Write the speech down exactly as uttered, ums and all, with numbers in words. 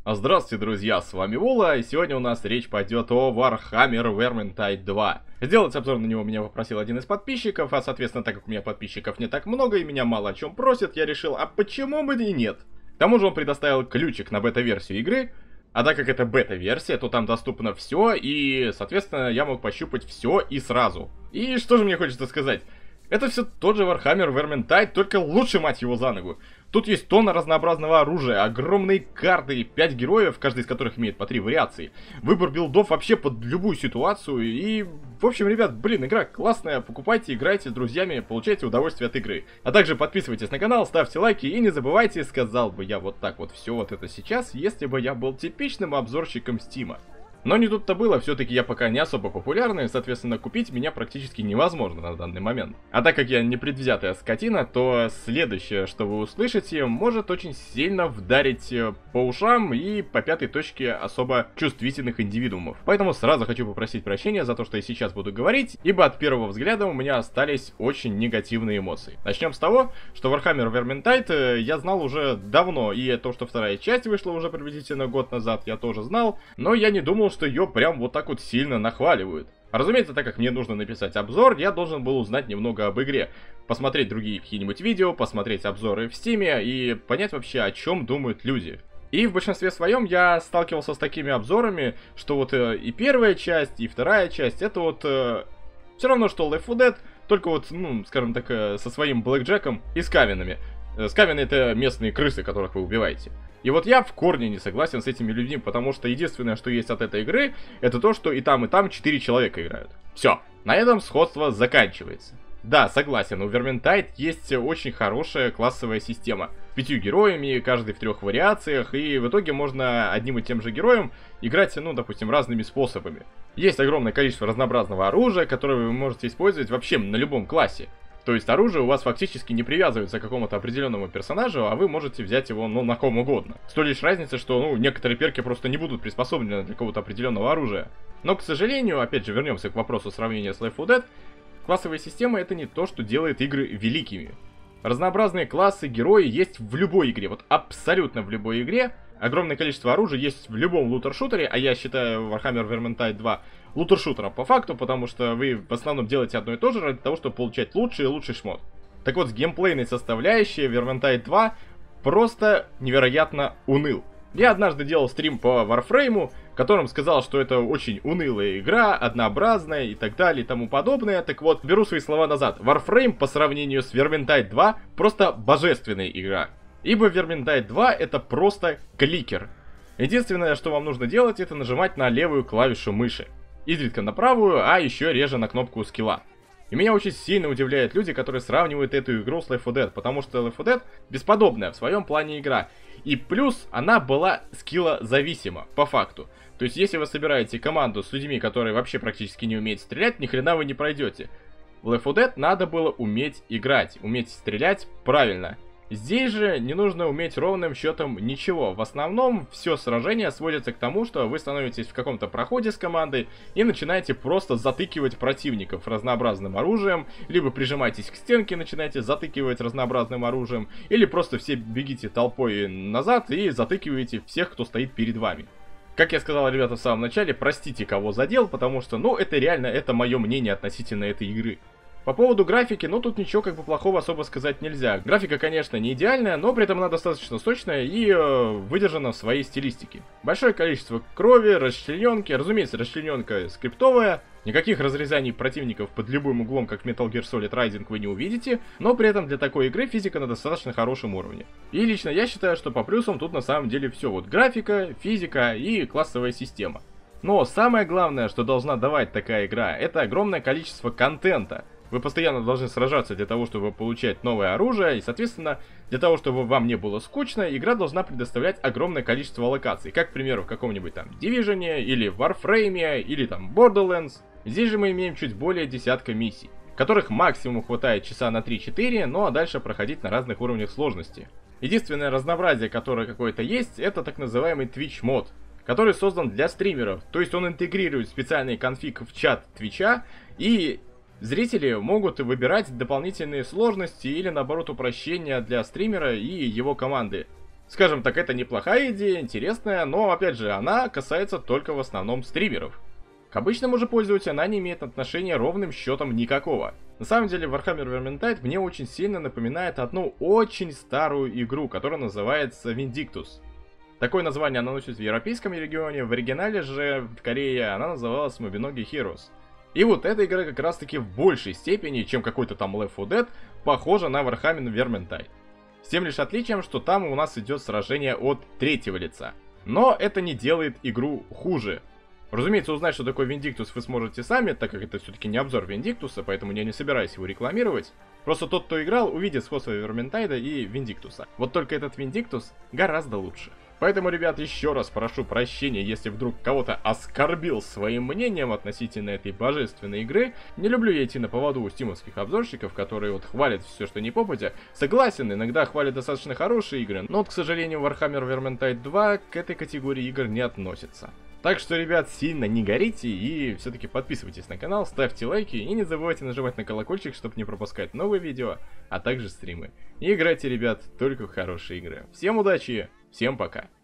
Здравствуйте, друзья, с вами Вула, и сегодня у нас речь пойдет о Warhammer Vermintide два. Сделать обзор на него меня попросил один из подписчиков, а соответственно, так как у меня подписчиков не так много и меня мало о чем просят, я решил, а почему бы и нет? К тому же он предоставил ключик на бета-версию игры, а так как это бета-версия, то там доступно все, и, соответственно, я мог пощупать все и сразу. И что же мне хочется сказать? Это все тот же Warhammer Vermintide, только лучше, мать его, за ногу. Тут есть тонна разнообразного оружия, огромные карты, пять героев, каждый из которых имеет по три вариации. Выбор билдов вообще под любую ситуацию. И, в общем, ребят, блин, игра классная. Покупайте, играйте с друзьями, получайте удовольствие от игры. А также подписывайтесь на канал, ставьте лайки и не забывайте, сказал бы я вот так вот все вот это сейчас, если бы я был типичным обзорщиком Стима. Но не тут-то было, все-таки я пока не особо популярный, соответственно, купить меня практически невозможно на данный момент. А так как я непредвзятая скотина, то следующее, что вы услышите, может очень сильно вдарить по ушам и по пятой точке особо чувствительных индивидуумов. Поэтому сразу хочу попросить прощения за то, что я сейчас буду говорить, ибо от первого взгляда у меня остались очень негативные эмоции. Начнем с того, что Warhammer Vermintide я знал уже давно, и то, что вторая часть вышла уже приблизительно год назад, я тоже знал, но я не думал, что ее прям вот так вот сильно нахваливают. Разумеется, так как мне нужно написать обзор, я должен был узнать немного об игре, посмотреть другие какие-нибудь видео, посмотреть обзоры в Стиме и понять вообще, о чем думают люди. И в большинстве своем я сталкивался с такими обзорами, что вот э, и первая часть, и вторая часть, это вот э, все равно, что Left фор Dead, только вот, ну, скажем так, э, со своим блэкджеком и с кавинами. Э, скавины — это местные крысы, которых вы убиваете. И вот я в корне не согласен с этими людьми, потому что единственное, что есть от этой игры, это то, что и там, и там четыре человека играют. Все, на этом сходство заканчивается. Да, согласен, у Vermintide есть очень хорошая классовая система. Пятью героями, каждый в трех вариациях, и в итоге можно одним и тем же героем играть, ну, допустим, разными способами. Есть огромное количество разнообразного оружия, которое вы можете использовать вообще на любом классе. То есть оружие у вас фактически не привязывается к какому-то определенному персонажу, а вы можете взять его, ну, на ком угодно. С той лишь разницей, что, ну, некоторые перки просто не будут приспособлены для какого-то определенного оружия. Но, к сожалению, опять же, вернемся к вопросу сравнения с Left фор Dead, классовая система — это не то, что делает игры великими. Разнообразные классы, герои есть в любой игре, вот абсолютно в любой игре. Огромное количество оружия есть в любом лутер-шутере, а я считаю Warhammer Vermintide два лутер-шутером по факту, потому что вы в основном делаете одно и то же ради того, чтобы получать лучший и лучший шмот. Так вот, с геймплейной составляющей Vermintide два просто невероятно уныл. Я однажды делал стрим по Warframe, в котором сказал, что это очень унылая игра, однообразная и так далее и тому подобное. Так вот, беру свои слова назад. Warframe по сравнению с Vermintide два просто божественная игра. Ибо Vermintide два это просто кликер. Единственное, что вам нужно делать, это нажимать на левую клавишу мыши. Изредка на правую, а еще реже на кнопку скилла. И меня очень сильно удивляют люди, которые сравнивают эту игру с Left фор Dead, потому что Left фор Dead бесподобная в своем плане игра. И плюс она была скиллозависима, по факту. То есть если вы собираете команду с людьми, которые вообще практически не умеют стрелять, ни хрена вы не пройдете. В Left фор Dead надо было уметь играть, уметь стрелять правильно. Здесь же не нужно уметь ровным счетом ничего. В основном все сражение сводится к тому, что вы становитесь в каком-то проходе с командой и начинаете просто затыкивать противников разнообразным оружием, либо прижимаетесь к стенке и начинаете затыкивать разнообразным оружием, или просто все бегите толпой назад и затыкиваете всех, кто стоит перед вами. Как я сказал, ребята, в самом начале, простите, кого задел, потому что, ну, это реально, это мое мнение относительно этой игры. По поводу графики, ну тут ничего как бы плохого особо сказать нельзя. Графика, конечно, не идеальная, но при этом она достаточно сочная и э, выдержана в своей стилистике. Большое количество крови, расчлененки, разумеется, расчлененка скриптовая. Никаких разрезаний противников под любым углом, как в Metal Gear Solid Rising, вы не увидите, но при этом для такой игры физика на достаточно хорошем уровне. И лично я считаю, что по плюсам тут на самом деле все. Вот графика, физика и классовая система. Но самое главное, что должна давать такая игра, это огромное количество контента. Вы постоянно должны сражаться для того, чтобы получать новое оружие, и, соответственно, для того, чтобы вам не было скучно, игра должна предоставлять огромное количество локаций, как, к примеру, в каком-нибудь там Division, или Warframe, или там Borderlands. Здесь же мы имеем чуть более десятка миссий, которых максимум хватает часа на три-четыре, ну а дальше проходить на разных уровнях сложности. Единственное разнообразие, которое какое-то есть, это так называемый Twitch мод, который создан для стримеров, то есть он интегрирует специальный конфиг в чат Твича, и зрители могут выбирать дополнительные сложности или наоборот упрощения для стримера и его команды. Скажем так, это неплохая идея, интересная, но, опять же, она касается только в основном стримеров. К обычному же пользователю она не имеет отношения ровным счетом никакого. На самом деле, Warhammer Vermintide мне очень сильно напоминает одну очень старую игру, которая называется Vindictus. Такое название она носит в европейском регионе, в оригинале же в Корее она называлась Mobinogi Heroes. И вот эта игра как раз таки в большей степени, чем какой-то там Left фор Dead, похожа на Warhammer Vermintide. С тем лишь отличием, что там у нас идет сражение от третьего лица. Но это не делает игру хуже. Разумеется, узнать, что такое Vindictus, вы сможете сами, так как это все-таки не обзор Vindictus, поэтому я не собираюсь его рекламировать. Просто тот, кто играл, увидит сходство Vermintide и Vindictus. Вот только этот Vindictus гораздо лучше. Поэтому, ребят, еще раз прошу прощения, если вдруг кого-то оскорбил своим мнением относительно этой божественной игры. Не люблю я идти на поводу у стимовских обзорщиков, которые вот хвалят все, что не попадя. Согласен, иногда хвалят достаточно хорошие игры, но вот, к сожалению, Warhammer Vermintide два к этой категории игр не относится. Так что, ребят, сильно не горите и все-таки подписывайтесь на канал, ставьте лайки и не забывайте нажимать на колокольчик, чтобы не пропускать новые видео, а также стримы. И играйте, ребят, только в хорошие игры. Всем удачи, всем пока!